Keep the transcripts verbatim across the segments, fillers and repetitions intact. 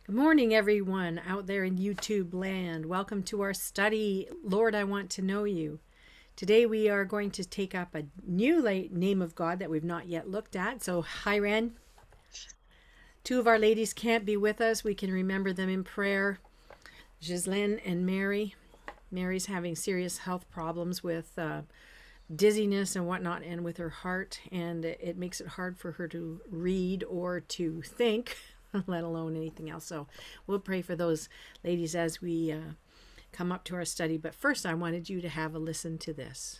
Good morning, everyone out there in YouTube land. Welcome to our study, Lord, I Want to Know You. Today we are going to take up a new name of God that we've not yet looked at. So, hi, Ren. Two of our ladies can't be with us. We can remember them in prayer. Ghislaine and Mary. Mary's having serious health problems with uh, dizziness and whatnot, and with her heart, and it makes it hard for her to read or to think, let alone anything else. So we'll pray for those ladies as we uh, come up to our study. But first, I wanted you to have a listen to this.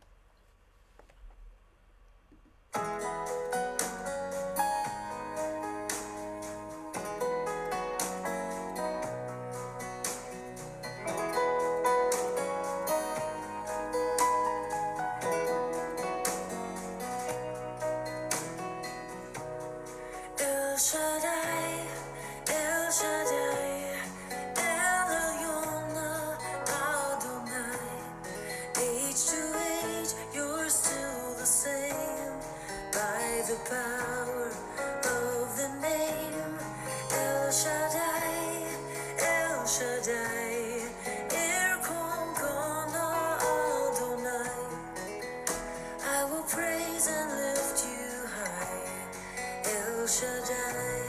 El Shaddai, El Shaddai, Elyon Adonai. Age to age, you're still the same. By the power of the name El Shaddai, El Shaddai, Erkon Kana Adonai. I will praise and lift you high, El Shaddai.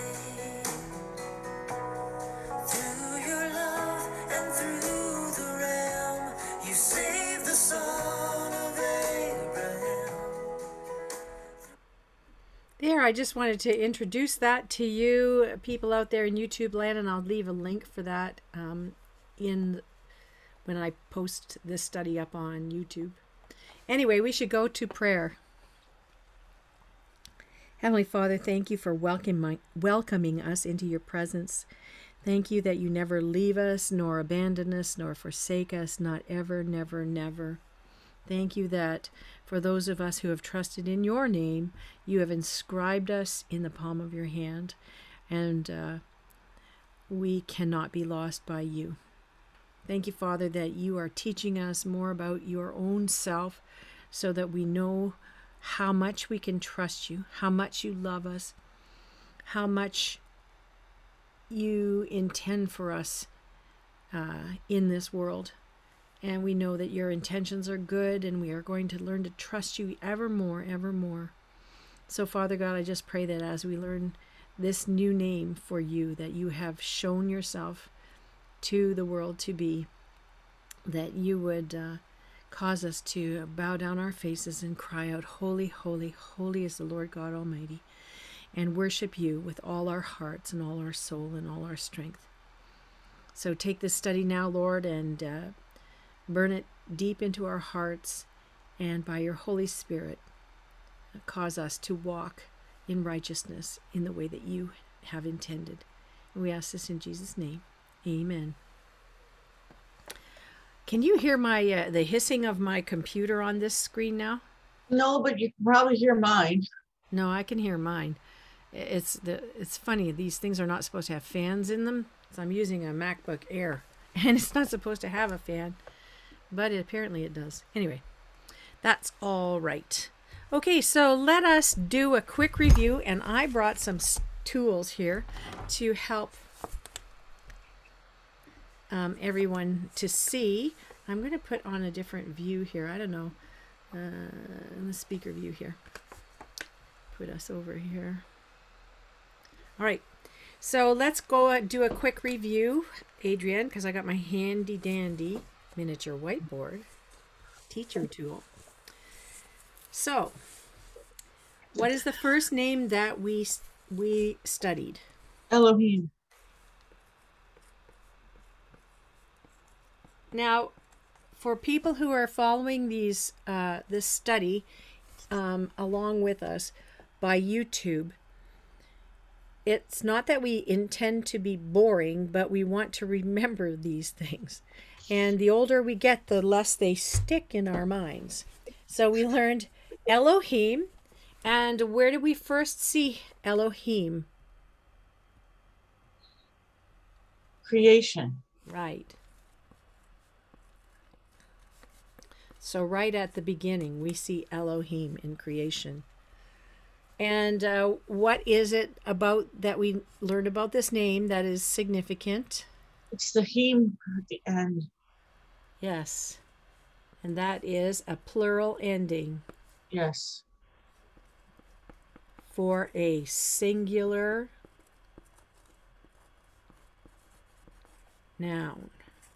Through your love and through the realm, you saved the son of Abraham. There, I just wanted to introduce that to you, people out there in YouTube land, and I'll leave a link for that um, in when I post this study up on YouTube. Anyway, we should go to prayer. Heavenly Father, thank you for welcoming, welcoming us into your presence. Thank you that you never leave us, nor abandon us, nor forsake us, not ever, never, never. Thank you that for those of us who have trusted in your name, you have inscribed us in the palm of your hand, and uh, we cannot be lost by you. Thank you, Father, that you are teaching us more about your own self so that we know how much we can trust you, how much you love us, how much you intend for us uh, in this world. And we know that your intentions are good, and we are going to learn to trust you ever more, ever more. So, Father God, I just pray that as we learn this new name for you, that you have shown yourself to the world to be, that you would uh, cause us to bow down our faces and cry out, holy, holy, holy is the Lord God Almighty, and worship you with all our hearts and all our soul and all our strength. So take this study now, Lord, and uh, burn it deep into our hearts, and by your Holy Spirit, cause us to walk in righteousness in the way that you have intended. And we ask this in Jesus' name. Amen. Can you hear my uh, the hissing of my computer on this screen now? No, but you can probably hear mine. No, I can hear mine. It's the it's funny. These things are not supposed to have fans in them. So I'm using a MacBook Air, and it's not supposed to have a fan, but it, apparently it does. Anyway, that's all right. Okay, so let us do a quick review, and I brought some tools here to help um, everyone to see. I'm going to put on a different view here. I don't know, uh, the speaker view here. Put us over here. All right, so let's go do a quick review, Adrienne, because I got my handy dandy miniature whiteboard teacher tool. So, what is the first name that we we studied? Elohim. Now, for people who are following these uh, this study um, along with us by YouTube, it's not that we intend to be boring, but we want to remember these things. And the older we get, the less they stick in our minds. So we learned Elohim. And where did we first see Elohim? Creation. Right. So right at the beginning, we see Elohim in creation. And uh, what is it about that we learned about this name that is significant? It's the heme at the end. Yes. And that is a plural ending Yes. for a singular noun.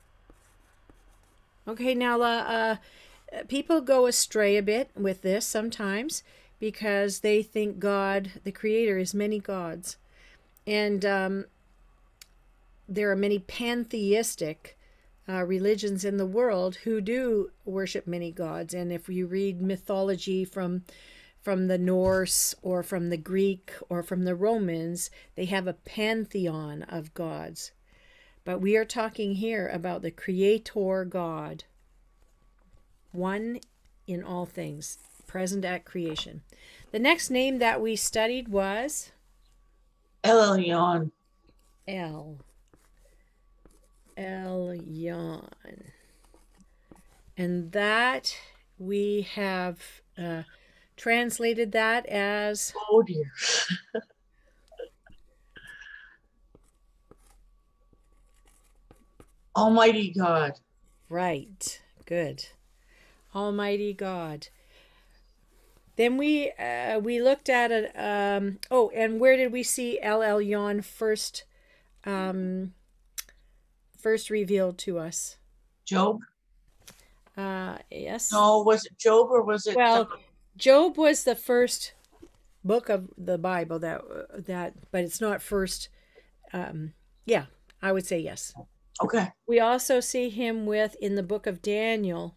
Okay, now uh, uh, people go astray a bit with this sometimes because they think God, the Creator, is many gods. And um, there are many pantheistic uh, religions in the world who do worship many gods. And if you read mythology from from the Norse or from the Greek or from the Romans, they have a pantheon of gods. But we are talking here about the Creator God, one in all things, present at creation. The next name that we studied was El Elyon. El. Elyon. And that we have uh, translated that as Oh dear. Almighty God. right. Good. Almighty God. Then we uh, we looked at it. Um, oh, and where did we see El Elyon first? Um, first revealed to us. Job? Uh, yes. No, was it Job or was it? Well, uh, Job was the first book of the Bible that that, but it's not first. Um, yeah, I would say yes. okay. We also see him with in the book of Daniel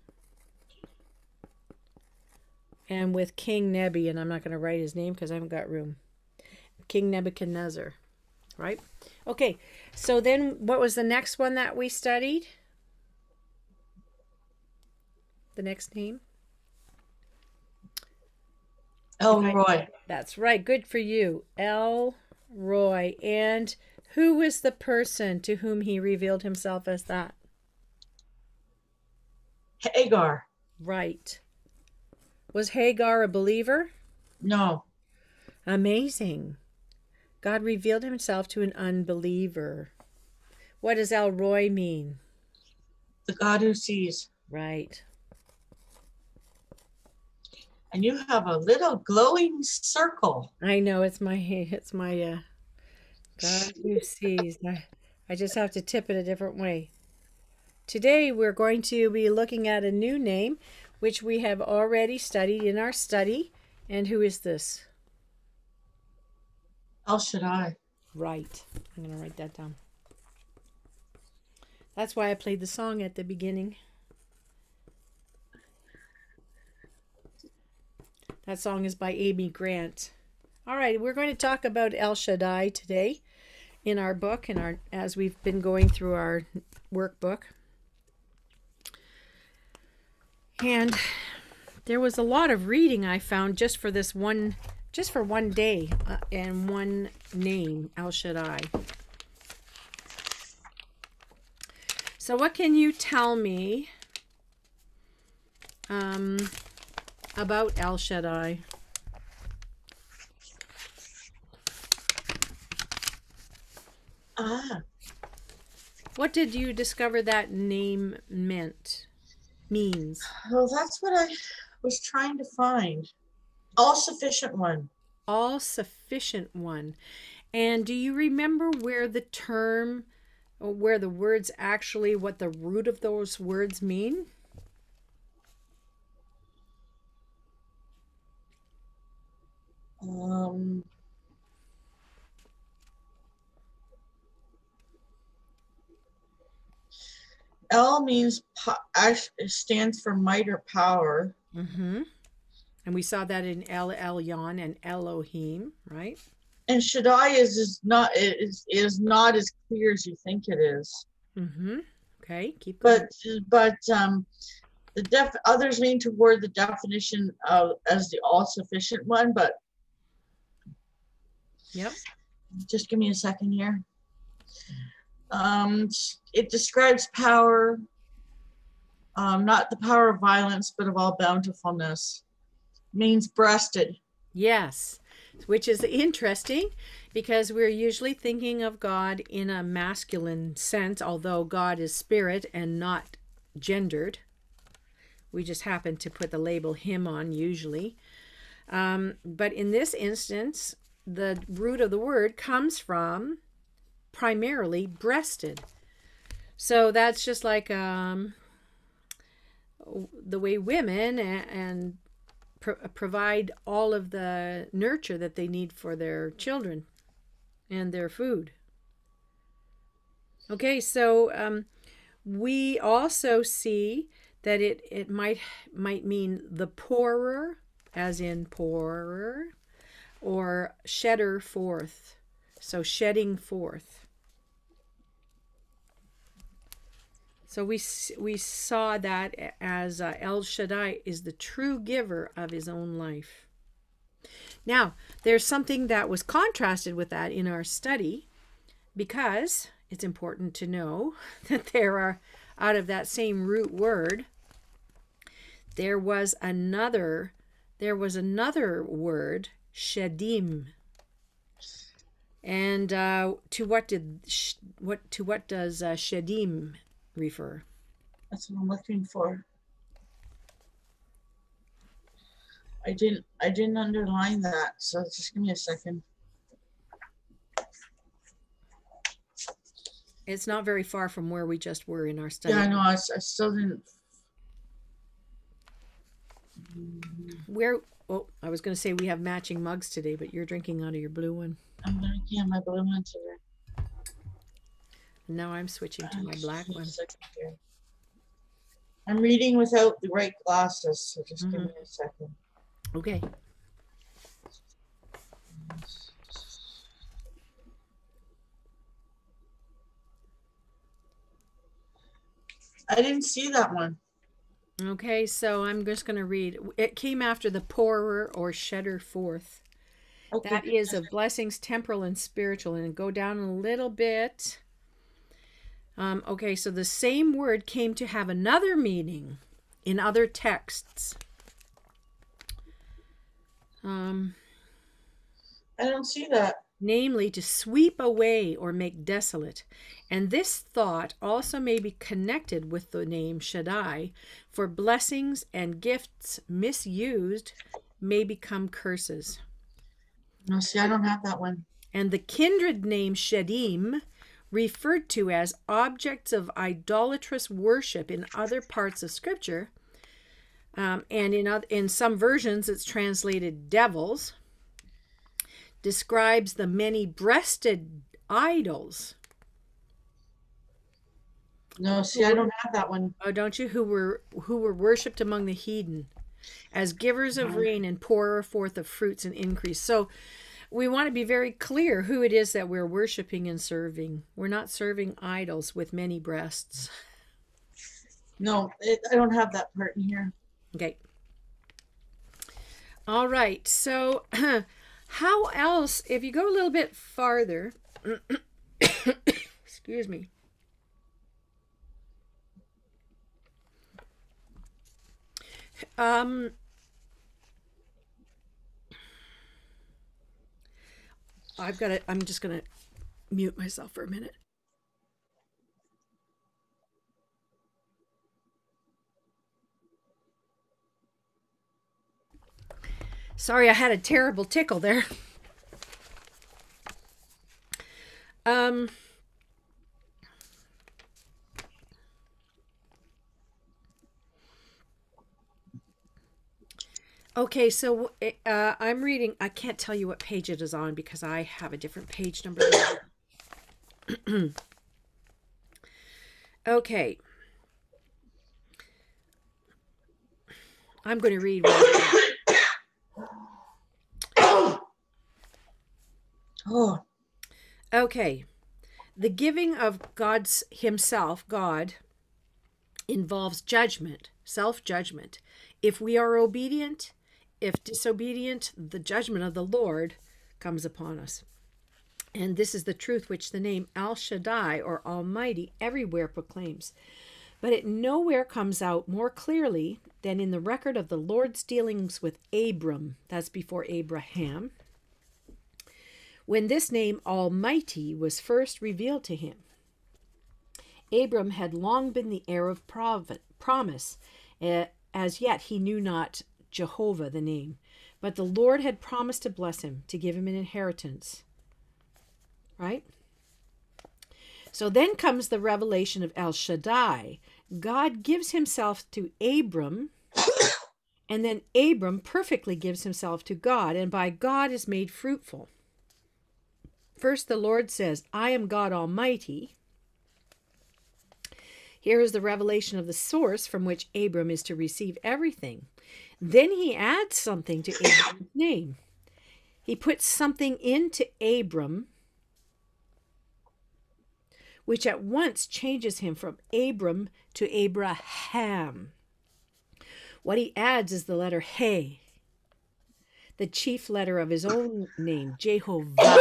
and with King Nebi, and I'm not going to write his name because I haven't got room. King Nebuchadnezzar, right? Okay, so then what was the next one that we studied? The next name? El Okay. Roy. That's right. Good for you. El Roy. And who was the person to whom he revealed himself as that? Hagar. Right. Was Hagar a believer? No. Amazing. God revealed himself to an unbeliever. What does El Roy mean? The God who sees. Right. And you have a little glowing circle. I know it's my it's my uh God who sees. I, I just have to tip it a different way. Today we're going to be looking at a new name which we have already studied in our study. And who is this? El Shaddai. Right. I'm going to write that down. That's why I played the song at the beginning. That song is by Amy Grant. All right, we're going to talk about El Shaddai today in our book and our as we've been going through our workbook. And there was a lot of reading I found just for this one, just for one day uh, and one name, El Shaddai. So what can you tell me um, about El Shaddai? Ah. What did you discover that name meant, means? Well, that's what I was trying to find. All sufficient one. All sufficient one. And do you remember where the term, or where the words actually, what the root of those words mean? Um. El means po- act- stands for might or power. Mm-hmm. And we saw that in El Elyon and Elohim, right? And Shaddai is, is not is is not as clear as you think it is. Mm-hmm. Okay, keep going. But but um, the def others lean toward the definition of as the all sufficient one. But Yep. just give me a second here. Um, it describes power, um, not the power of violence, but of all bountifulness. Means breasted. Yes. which is interesting because we're usually thinking of God in a masculine sense, although God is spirit and not gendered. We just happen to put the label him on usually. Um, but in this instance, the root of the word comes from primarily breasted. So that's just like um, the way women and, and pro- provide all of the nurture that they need for their children and their food. Okay, so um, we also see that it, it might might mean the pourer, as in poorer, or shedder forth. So shedding forth. So we we saw that as uh, El Shaddai is the true giver of his own life. Now, there's something that was contrasted with that in our study, because it's important to know that there are, out of that same root word, there was another there was another word, shedim. And uh, to what did what to what does uh, shedim refer? That's what I'm looking for. I didn't I didn't underline that, so just give me a second. It's not very far from where we just were in our study. Yeah, I know. I, s- I still didn't. Where? Oh, I was going to say we have matching mugs today, but you're drinking out of your blue one. I'm drinking on my blue one today. And now I'm switching to my black Just give me a one. second here. I'm reading without the right glasses, so just give Mhm. me a second. Okay. I didn't see that one. Okay, so I'm just going to read. It came after the pourer or shedder forth. Okay. That is of blessings, temporal and spiritual. And go down a little bit. Um, okay, so the same word came to have another meaning in other texts. Um, I don't see that. namely, to sweep away or make desolate. And this thought also may be connected with the name Shaddai, for blessings and gifts misused may become curses. No, see, I don't have that one. And the kindred name Shedim, referred to as objects of idolatrous worship in other parts of Scripture, um, and in, other, in some versions it's translated devils, describes the many-breasted idols. No, see, I don't have that one. Oh, don't you? Who were who were worshipped among the heathen, as givers of rain and pourer forth of fruits and increase. So we want to be very clear who it is that we're worshiping and serving. We're not serving idols with many breasts. No, it, I don't have that part in here. Okay. All right. So how else, if you go a little bit farther, excuse me. Um, I've got to, I'm just going to mute myself for a minute. Sorry, I had a terrible tickle there. Um, okay, so uh, I'm reading, I can't tell you what page it is on because I have a different page number. Okay. I'm going to read what Oh, Okay. The giving of God's himself, God, involves judgment, self-judgment. If we are obedient, if disobedient, the judgment of the Lord comes upon us. And this is the truth which the name El Shaddai, or Almighty, everywhere proclaims. But it nowhere comes out more clearly than in the record of the Lord's dealings with Abram. That's before Abraham. when this name Almighty was first revealed to him. Abram had long been the heir of prov- promise. Uh, as yet he knew not Jehovah the name, but the Lord had promised to bless him, to give him an inheritance. Right? So then comes the revelation of El Shaddai. God gives himself to Abram, and then Abram perfectly gives himself to God, and by God is made fruitful. First, the Lord says, I am God Almighty. Here is the revelation of the source from which Abram is to receive everything. Then he adds something to Abram's name. He puts something into Abram, which at once changes him from Abram to Abraham. What he adds is the letter He, the chief letter of his own name, Jehovah.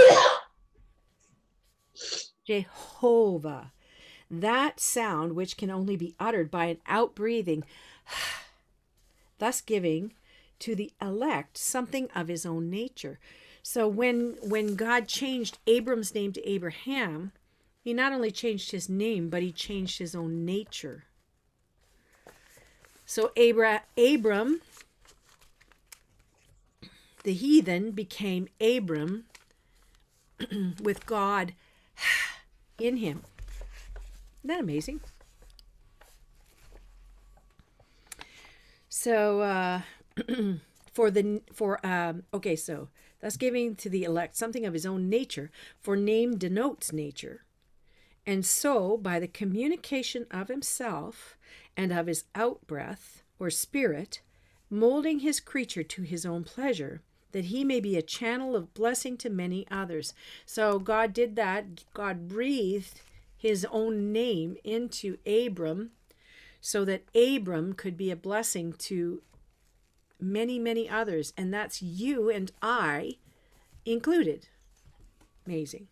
Jehovah. That sound which can only be uttered by an outbreathing, thus giving to the elect something of his own nature. So when, when God changed Abram's name to Abraham, he not only changed his name, but he changed his own nature. So Abra, Abram, the heathen, became Abram with God in him. Isn't that amazing? So, uh, for the, for, um, okay, so, thus giving to the elect something of his own nature, for name denotes nature. And so, by the communication of himself and of his outbreath, or spirit, molding his creature to his own pleasure, that he may be a channel of blessing to many others. So God did that. God breathed his own name into Abram so that Abram could be a blessing to many, many others. And that's you and I included. Amazing.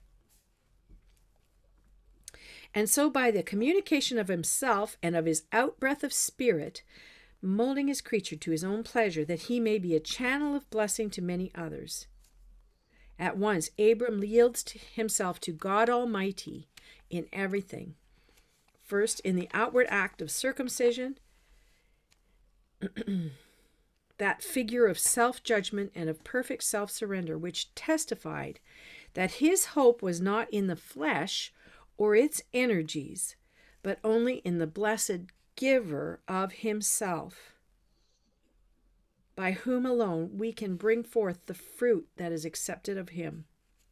And so by the communication of himself and of his outbreath of spirit, molding his creature to his own pleasure, that he may be a channel of blessing to many others. At once, Abram yields to himself to God Almighty in everything. First, in the outward act of circumcision, that figure of self-judgment and of perfect self-surrender, which testified that his hope was not in the flesh or its energies, but only in the blessed giver of himself, by whom alone we can bring forth the fruit that is accepted of him.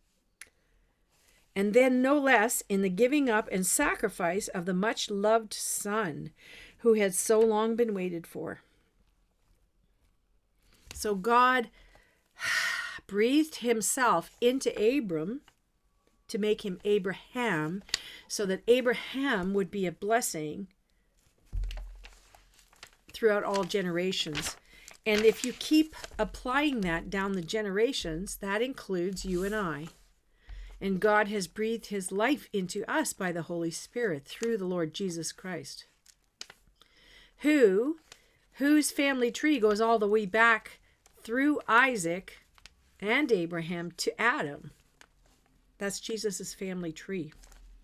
And then no less in the giving up and sacrifice of the much-loved Son, who had so long been waited for. So God breathed himself into Abram to make him Abraham, so that Abraham would be a blessing throughout all generations. And if you keep applying that down the generations, that includes you and I. And God has breathed his life into us by the Holy Spirit through the Lord Jesus Christ, who, whose family tree goes all the way back through Isaac and Abraham to Adam. That's Jesus's family tree.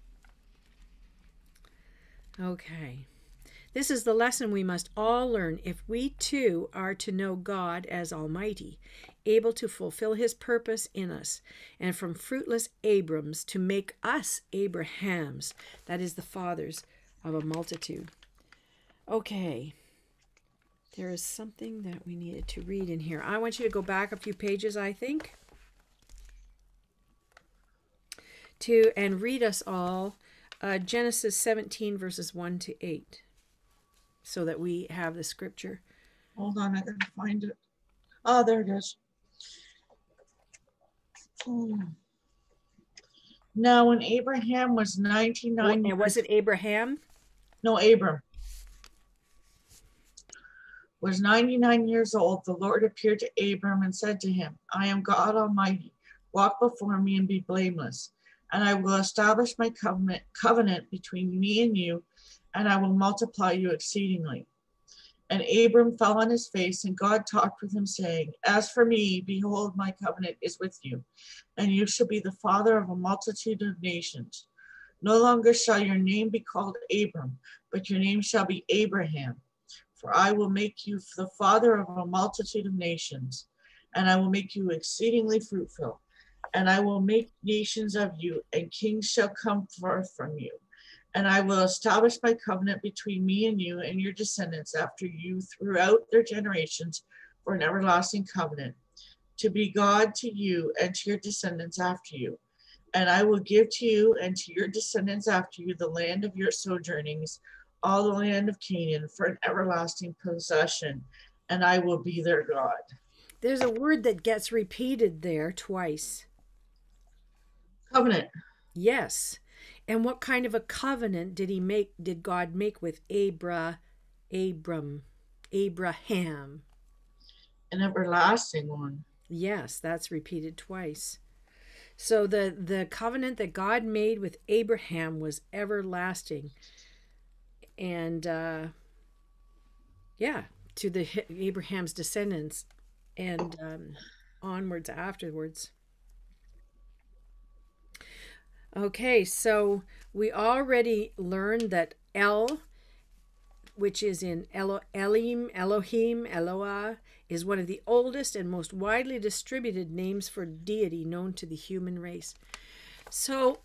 Okay. This is the lesson we must all learn if we too are to know God as Almighty, able to fulfill his purpose in us, and from fruitless Abrams to make us Abrahams, that is, the fathers of a multitude. Okay. There is something that we needed to read in here. I want you to go back a few pages, I think, to and read us all uh, Genesis seventeen, verses one to eight, so that we have the scripture. Hold on, I gotta find it. Oh, there it is. Hmm. Now, when Abraham was ninety-nine, Oh, and was it Abraham? No, Abram was ninety-nine years old, the Lord appeared to Abram and said to him, I am God Almighty. Walk before me and be blameless, and I will establish my covenant, covenant between me and you, and I will multiply you exceedingly. And Abram fell on his face, and God talked with him, saying, As for me, behold, my covenant is with you, and you shall be the father of a multitude of nations. No longer shall your name be called Abram, but your name shall be Abraham. For I will make you the father of a multitude of nations, and I will make you exceedingly fruitful, and I will make nations of you, and kings shall come forth from you. And I will establish my covenant between me and you and your descendants after you throughout their generations for an everlasting covenant, to be God to you and to your descendants after you. And I will give to you and to your descendants after you the land of your sojournings, all the land of Canaan, for an everlasting possession, and I will be their God. There's a word that gets repeated there twice. Covenant. Yes. And what kind of a covenant did he make, did God make with Abra, Abram, Abraham? An everlasting one. Yes, that's repeated twice. So the, the covenant that God made with Abraham was everlasting. And uh, yeah, to the Abraham's descendants and um, onwards afterwards. Okay, so we already learned that El, which is in Elo, Elim, Elohim, Eloah, is one of the oldest and most widely distributed names for deity known to the human race. So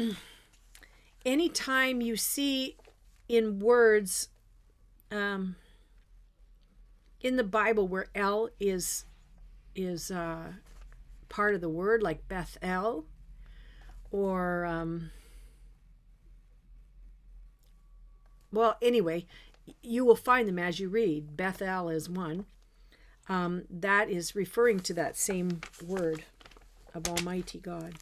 anytime you see in words um, in the Bible where El is, is uh, part of the word, like Bethel, or um, well, anyway, you will find them as you read. Bethel is one. Um, that is referring to that same word of Almighty God.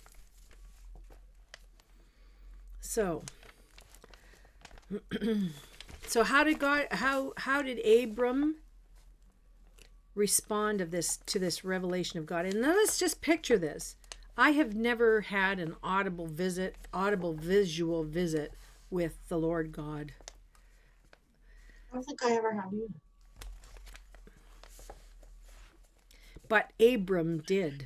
So, so how did God? How how did Abram respond of this to this revelation of God? And then let's just picture this. I have never had an audible visit, audible visual visit with the Lord God. I don't think I ever have either. But Abram did.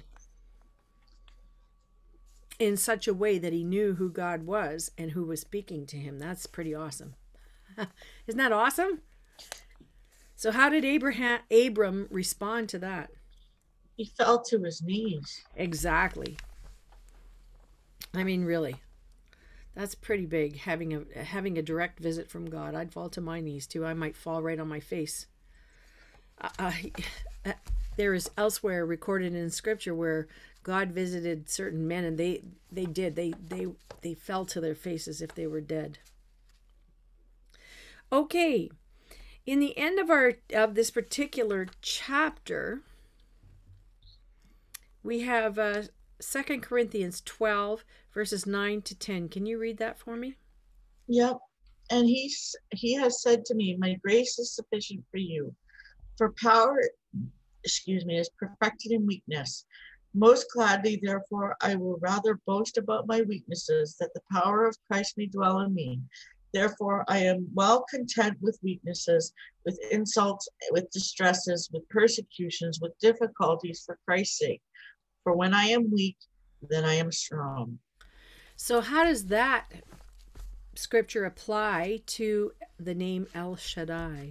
In such a way that he knew who God was and who was speaking to him. That's pretty awesome. Isn't that awesome? So how did Abraham, Abram respond to that? He fell to his knees. Exactly. I mean, really, that's pretty big, having a having a direct visit from God. I'd fall to my knees too. I might fall right on my face. Uh, uh, there is elsewhere recorded in Scripture where God visited certain men, and they they did they they they fell to their faces if they were dead. Okay, in the end of our of this particular chapter, we have uh, Second Corinthians twelve, verses nine to ten. Can you read that for me? Yep. And he, he has said to me, my grace is sufficient for you. For power, excuse me, is perfected in weakness. Most gladly, therefore, I will rather boast about my weaknesses, that the power of Christ may dwell in me. Therefore, I am well content with weaknesses, with insults, with distresses, with persecutions, with difficulties for Christ's sake. For when I am weak, then I am strong. So how does that scripture apply to the name El Shaddai?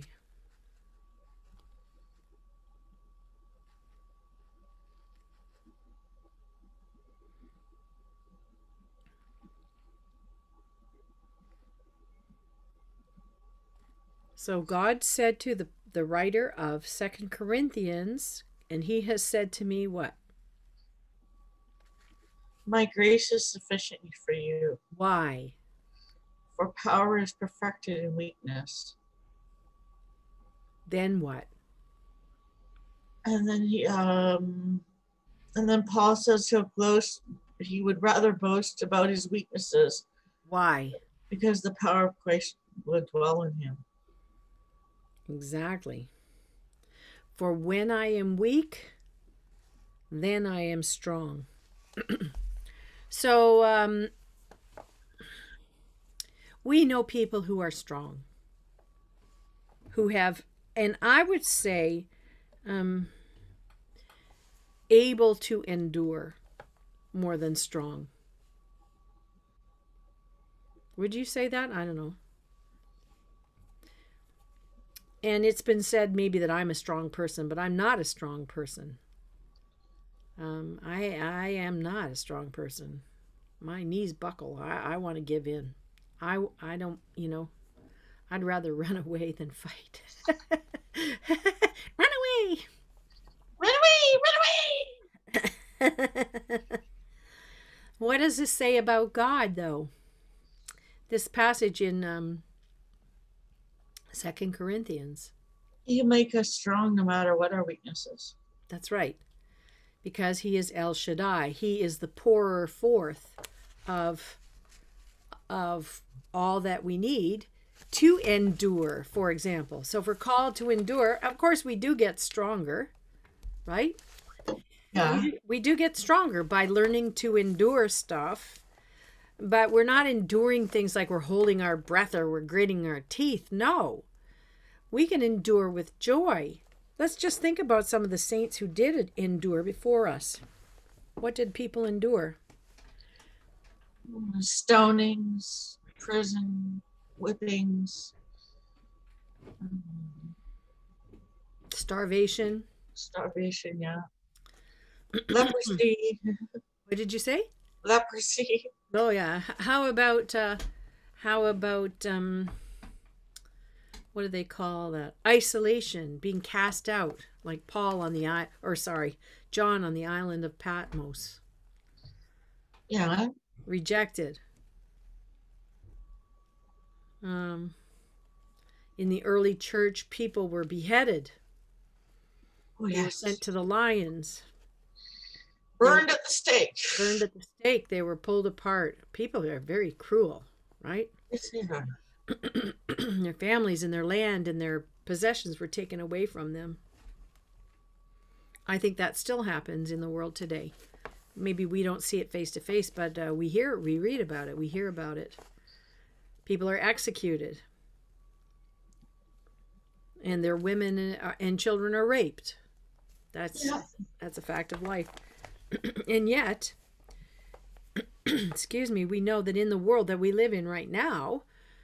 So God said to the, the writer of Second Corinthians, and he has said to me what? My grace is sufficient for you. Why? For power is perfected in weakness. Then what? And then he, um, and then Paul says he'll boast. He would rather boast about his weaknesses. Why? Because the power of Christ will dwell in him. Exactly. For when I am weak, then I am strong. So um, we know people who are strong, who have and I would say um, able to endure more than strong. Would you say that? I don't know. And it's been said maybe that I'm a strong person, but I'm not a strong person. Um, I I am not a strong person. My knees buckle. I, I want to give in. I, I don't, you know, I'd rather run away than fight. Run away! Run away! Run away! What does this say about God, though? This passage in um, Second Corinthians. You make us strong no matter what our weaknesses. That's right. Because he is El Shaddai. He is the pourer forth of, of all that we need to endure, for example. So if we're called to endure, of course we do get stronger, right? Yeah. We, we do get stronger by learning to endure stuff, but we're not enduring things like we're holding our breath or we're gritting our teeth. No, we can endure with joy. Let's just think about some of the saints who did endure before us. What did people endure? Stonings, prison, whippings, um, Starvation. starvation, yeah. Leprosy. What did you say? Leprosy. Oh yeah. H- How about uh how about um what do they call that? Isolation, being cast out, like Paul on the I or sorry, John on the island of Patmos, Yeah. rejected. Um in the early church, people were beheaded. Oh, They were yes. sent to the lions, Burned at the stake. burned at the stake, they were pulled apart. People are very cruel, right? Yes, they are. Their families and their land and their possessions were taken away from them. I think that still happens in the world today. Maybe we don't see it face to face, but uh, we hear, we read about it, we hear about it. People are executed, and their women and, and children are raped. That's Yeah. that's a fact of life. And yet, excuse me, we know that in the world that we live in right now,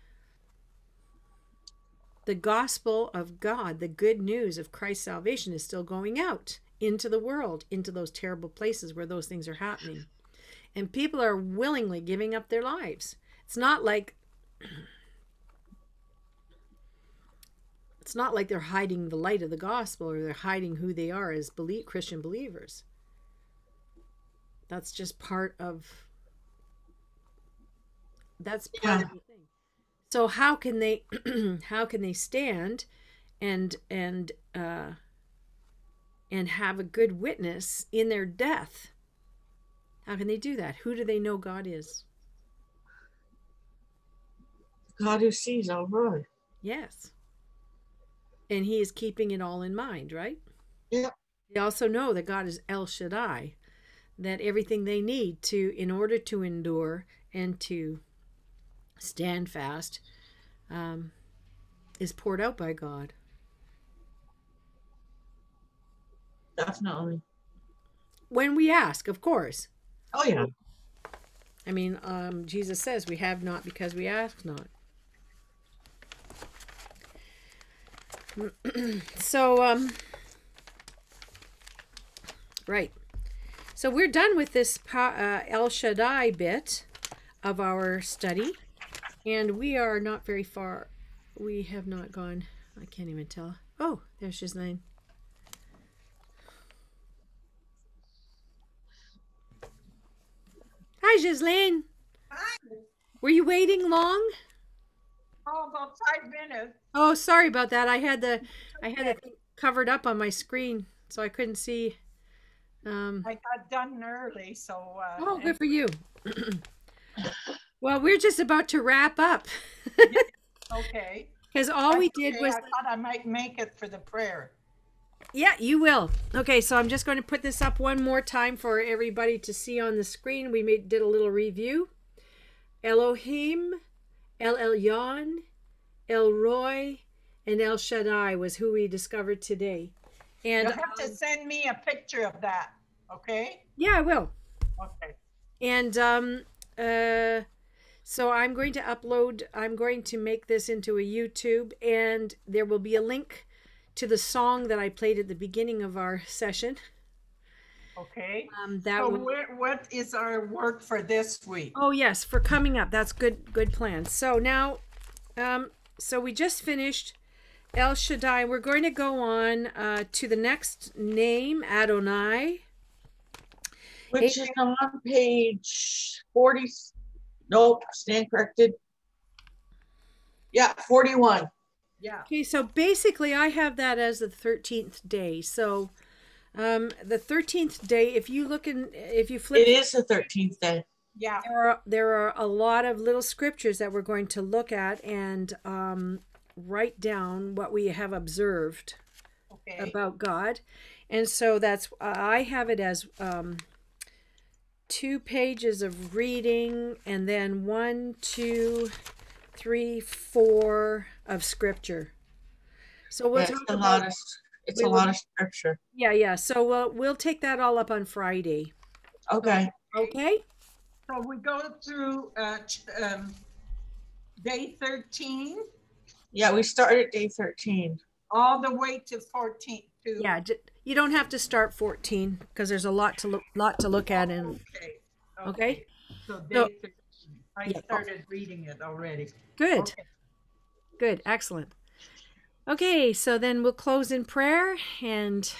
the gospel of God, the good news of Christ's salvation, is still going out into the world, into those terrible places where those things are happening. And people are willingly giving up their lives. It's not like it's not like they're hiding the light of the gospel or they're hiding who they are as belie- Christian believers. That's just part of that's part Yeah. of the thing. So how can they how can they stand and and uh and have a good witness in their death? How can they do that? Who do they know God is? God who sees all right. Yes. And he is keeping it all in mind, right? Yeah. They also know that God is El Shaddai, that everything they need to, in order to endure and to stand fast, um, is poured out by God. Definitely. When we ask, of course. Oh, yeah. I mean, um, Jesus says we have not because we ask not. So, um, right. So we're done with this pa- uh, El Shaddai bit of our study, and we are not very far. We have not gone. I can't even tell. Oh, there's Ghislaine. Hi, Ghislaine. Hi. Were you waiting long? Oh, about five minutes. Oh, sorry about that. I had the I had it covered up on my screen, so I couldn't see. Um, I got done early, so. Uh, oh, good for you. Well, we're just about to wrap up Okay. because all we That's did okay. was I thought I might make it for the prayer. yeah, you will. Okay, so I'm just going to put this up one more time for everybody to see on the screen. We made did a little review. Elohim, El Elyon, El Roy, and El Shaddai was who we discovered today. And You'll have to um, send me a picture of that, okay? yeah, I will. Okay. And um, uh, so I'm going to upload, I'm going to make this into a YouTube, and there will be a link to the song that I played at the beginning of our session. Okay. Um, that So will, where, what is our work for this week? oh yes, for coming up. That's good, good plan. So now, um, so we just finished El Shaddai. We're going to go on uh, to the next name, Adonai. Which is on page forty. Nope, stand corrected. Yeah, forty-one. Yeah. Okay, so basically I have that as the thirteenth day. So um, the thirteenth day, if you look in, if you flip, It is the thirteenth day. Yeah. there are, there are a lot of little scriptures that we're going to look at and um, write down what we have observed Okay. about God. And so that's, I have it as um, two pages of reading and then one, two, three, four of scripture. So we'll Yeah, talk it's a about, lot of it's we a will- lot of scripture. yeah, yeah. So we'll, we'll take that all up on Friday. Okay. Okay? So we go through uh, ch- um, day thirteen Yeah, we started at day thirteen. all the way to fourteen. To, Yeah, j- you don't have to start fourteen because there's a lot to look, lot to look at. And Okay. Okay. So day So- thirteen. I Yeah. started reading it already. good, Okay. good, excellent. Okay, so then we'll close in prayer, and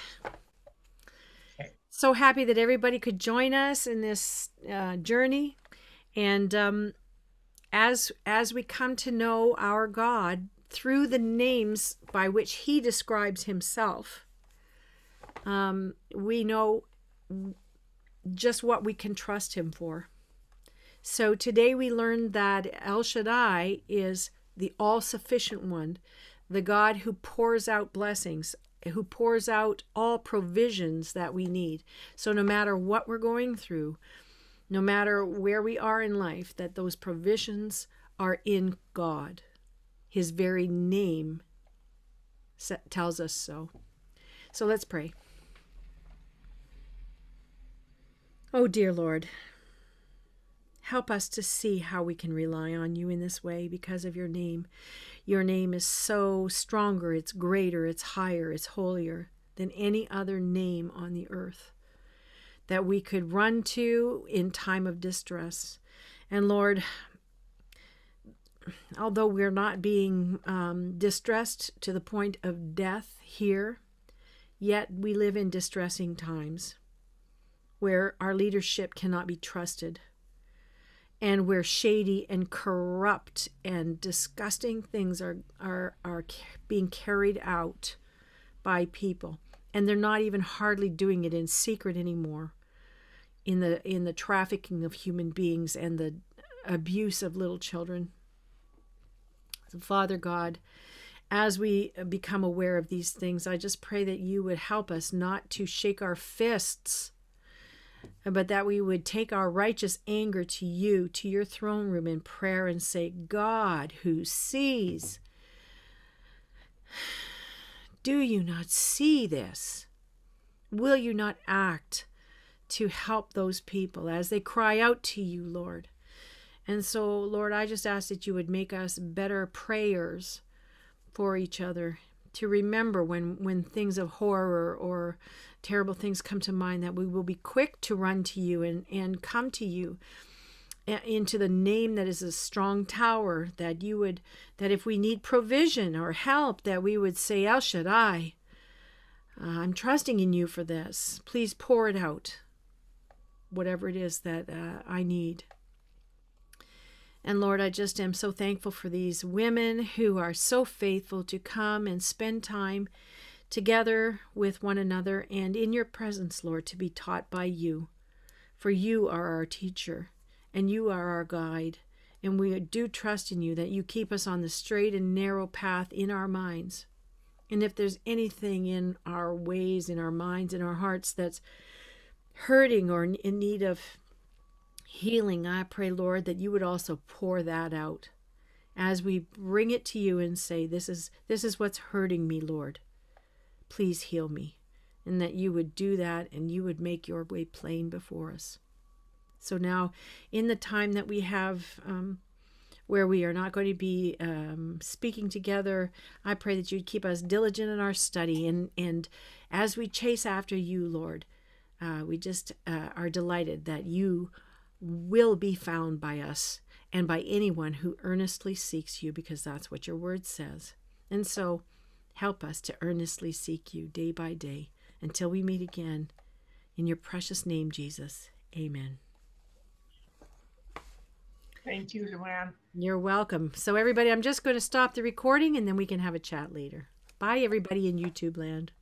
Okay. so happy that everybody could join us in this uh, journey. And um, as as we come to know our God through the names by which He describes Himself, um, we know just what we can trust Him for. So today we learned that El Shaddai is the all-sufficient one, the God who pours out blessings, who pours out all provisions that we need. So no matter what we're going through, no matter where we are in life, that those provisions are in God. His very name sa- tells us so. So let's pray. Oh, dear Lord, help us to see how we can rely on you in this way because of your name. Your name is so stronger, it's greater, it's higher, it's holier than any other name on the earth that we could run to in time of distress. And Lord, although we're not being um, distressed to the point of death here, yet we live in distressing times where our leadership cannot be trusted, and where shady and corrupt and disgusting things are, are, are being carried out by people. And they're not even hardly doing it in secret anymore, in the in the trafficking of human beings and the abuse of little children. So Father God, as we become aware of these things, I just pray that you would help us not to shake our fists, but that we would take our righteous anger to you, to your throne room in prayer, and say, God who sees, do you not see this? Will you not act to help those people as they cry out to you, Lord? And so, Lord, I just ask that you would make us better prayers for each other, to remember when, when things of horror or terrible things come to mind, that we will be quick to run to you and, and come to you into the name that is a strong tower, that you would, that if we need provision or help, that we would say, El Shaddai, uh, I'm trusting in you for this. Please pour it out, whatever it is that uh, I need. And Lord, I just am so thankful for these women who are so faithful to come and spend time together with one another and in your presence, Lord, to be taught by you. For you are our teacher and you are our guide. And we do trust in you that you keep us on the straight and narrow path in our minds. And if there's anything in our ways, in our minds, in our hearts that's hurting or in need of healing, I pray, Lord, that you would also pour that out as we bring it to you and say, this is this is what's hurting me, Lord. Please heal me. And that you would do that and you would make your way plain before us. So now, in the time that we have um, where we are not going to be um, speaking together, I pray that you'd keep us diligent in our study. And, and as we chase after you, Lord, uh, we just uh, are delighted that you will be found by us and by anyone who earnestly seeks you, because that's what your word says. And so help us to earnestly seek you day by day until we meet again. In your precious name, Jesus. Amen. Thank you, Luann. You're welcome. So everybody, I'm just going to stop the recording and then we can have a chat later. Bye, everybody in YouTube land.